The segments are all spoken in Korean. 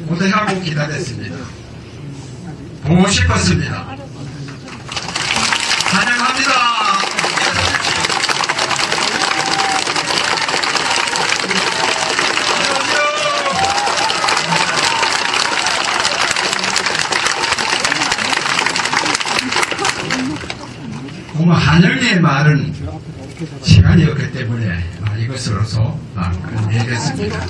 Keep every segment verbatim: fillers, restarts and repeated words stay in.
고생하고 기다렸습니다. 보고 싶었습니다. 환영합니다. 고마 한영의 말은 시간이 없기 때문에 이것으로서 끝내겠습니다.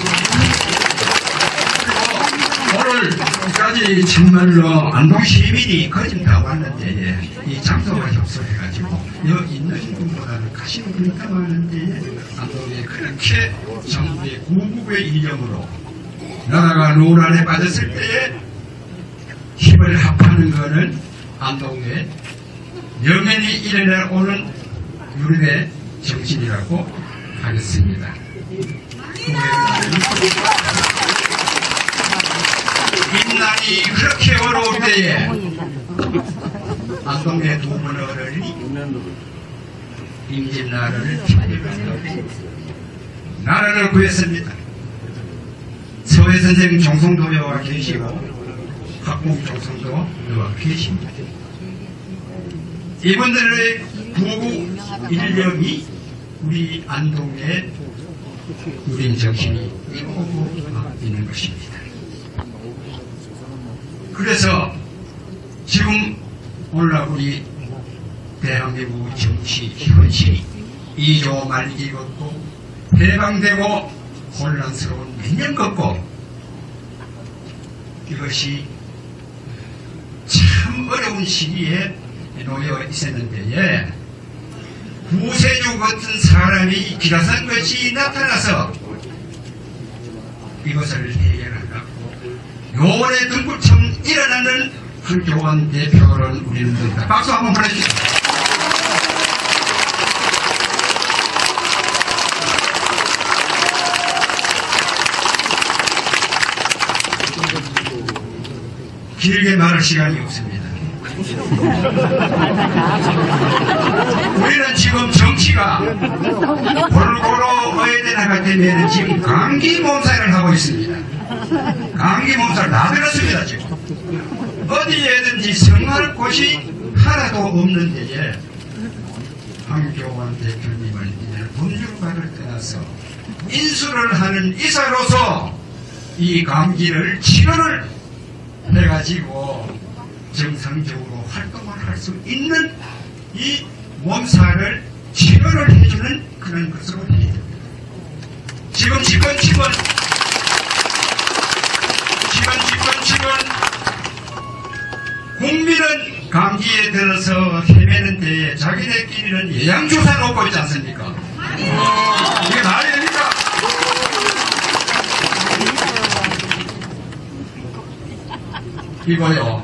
오늘까지 정말로 안동 시민이 거진 다 왔는데 이 장소가 협소해가지고 여기 있는 분보다는 가시는 분이 더 많은데 안동에 그렇게 정부의 구국의 이념으로 나라가 노란에 빠졌을 때에 힘을 합하는 것은 안동의 영원히 일어나오는 유림의 정신이라고 하겠습니다. 인난이 그렇게 어려울 때에 안동의 두 분 어른이 임진나라를 편입하고 나라를 구했습니다. 서해 선생 정성도 여와 계시고 학공 정성도 여와 계십니다. 이분들의 구국 일념이 우리 안동의 유림 정신이 이루고 있는 것입니다. 그래서 지금 오늘 우리 대한민국 정치 현실이 이조 말기 걷고 해방되고 혼란스러운 몇 년 걷고 이것이 참 어려운 시기에 놓여 있었는데 구세주 같은 사람이 기라산 것이 나타나서 이것을 해결하려고 요번에 등불처럼 일어나는 한교안 대표를 우리는 듭니다. 박수 한번 보내주시죠. 길게 말할 시간이 없습니다. 우리는 지금 정치가 골고루 어해대 나갈 때면 지금 감기 몸살을 하고 있습니다. 감기 몸살 나들었습니다. 지금 어디에든지 성할 곳이 하나도 없는 데에 한교안 대표님을 이제 분율과를 떠나서 인수를 하는 이사로서 이 감기를 치료를 해가지고 정상적으로 활동을 할 수 있는 이 몸살을 치료를 해주는 그런 것으로 해야 됩니다. 지금 집권층은 지금 집권층은 국민은 감기에 들어서 헤매는 데에 자기네끼리는 예양주사 놓고 있지 않습니까? 이게 말이 됩니까? 이거요.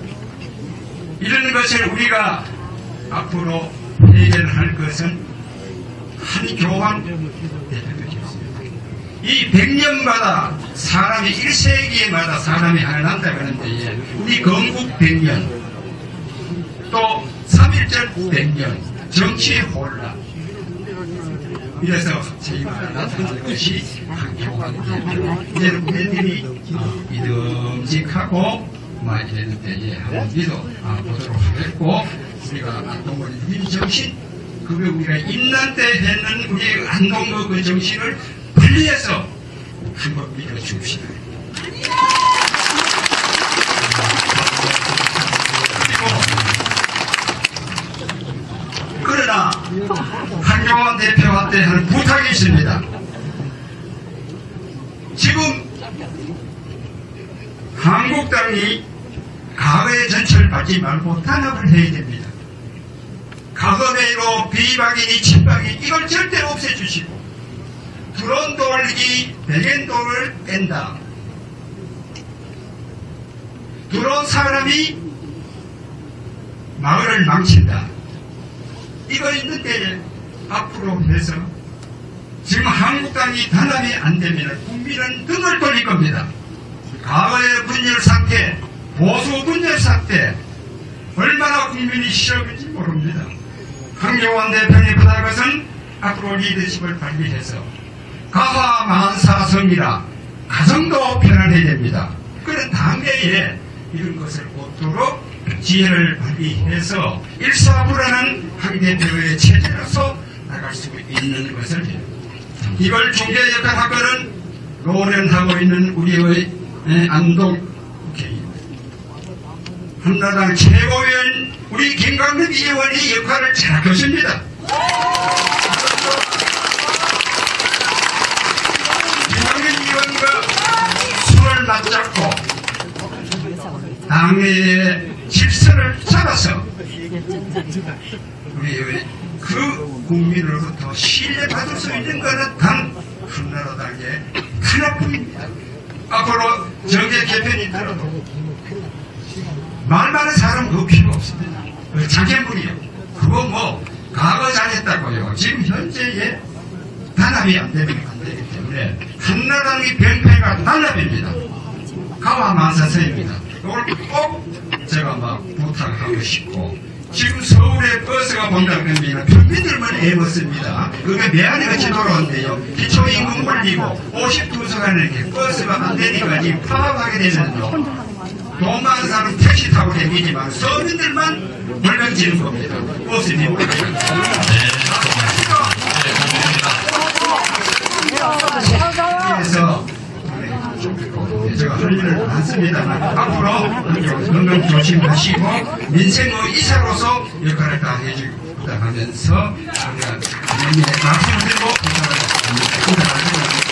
이런 것을 우리가 앞으로 해결할 것은 한교안 대표님이었습니다. 이 백 년마다 사람이 일 세기마다 사람이 하나 난다 그러는데 우리 건국 백 년 또 삼일절 백 년 정치의 혼란 이래서 저희가 나타날 것이 한교안 대표 이제는 우리들이 믿음직하고 막 이랬는데 예, 한번 믿어 아, 보도록 하겠고 우리가 안동의 유림 정신 그게 우리가 임난 때 했는 우리 안동의 그 정신을 분리해서 한번 믿어줍시다. 그리고 그러나 한교안 대표한테 하는 부탁이 있습니다. 지금 한국당이 과거의 전철을 받지 말고 단합을 해야 됩니다. 과거대로 비박이니 친박이 이걸 절대 없애주시고 드론 돌기 백엔도를 뺀다. 드론 사람이 마을을 망친다. 이거 있는데 앞으로 해서 지금 한국당이 단합이 안 되면 국민은 등을 돌릴 겁니다. 과거의 분열 상태, 보수 분열 상태, 얼마나 국민이 싫어하는지 모릅니다. 한교안 대표님 부탁한 것은 앞으로 리더십을 발휘해서 가화만사성이라 가정도 편안해야 됩니다. 그런 당내에 이런 것을 없도록 지혜를 발휘해서 일사불란한 한 대표의 체제로서 나갈 수 있는 것을 이걸 중개 역할하고는 노련하고 있는 우리의 안동 국회의원, 한나라당 최고위원 우리 김광석 의원이 역할을 잘할 것입니다. 김광석 의원과 손을 맞잡고 당내의 질서를 잡아서 우리 그 국민으로부터 신뢰받을 수 있는 것은 단 한나라당의 하나뿐입니다. 앞으로 정계 개편이 들어도 말 많은 사람 그 필요 없습니다. 장애물이요. 그거 뭐 과거 잘했다고요. 지금 현재의 단합이 안 되면 안 되기 때문에 한나라당의 병폐가 단합입니다. 가와만사서입니다. 이걸 꼭 제가 막 부탁하고 싶고 지금 서울에 버스가 본다고 하면 평민들만 애먹습니다. 그게 메아리같이 돌아온대요. 기초임금 올리고 오십이 시간에 이렇게 버스가 안 되니까 지금 파업하게 되면요. 돈 많은 사람 택시 타고 다니지만 서민들만 벌렁지는 겁니다. 버스님. 네. 그래서 제가 할 일은 많습니다만 앞으로 건강 조심하시고 민생의 이사로서 역할을 다해주다 하면서 우리가 박수를 드리고 부탁을 합니다.